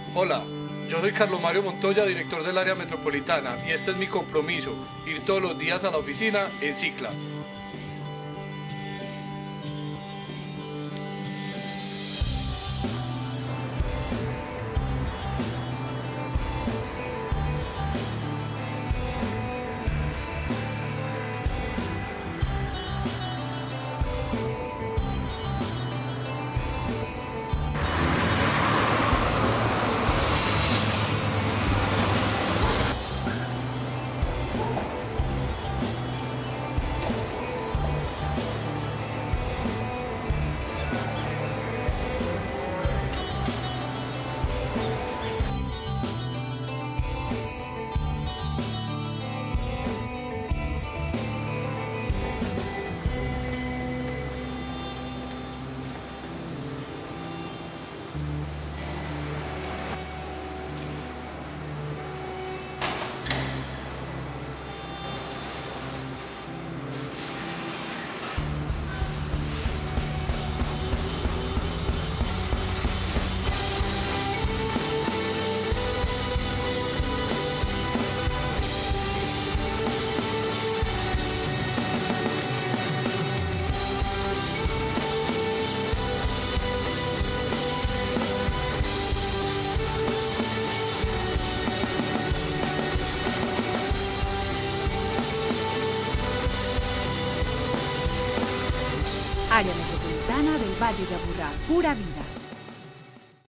Hola, yo soy Carlos Mario Montoya, director del área metropolitana, y este es mi compromiso, ir todos los días a la oficina en cicla. Área Metropolitana del Valle de Aburrá, pura vida.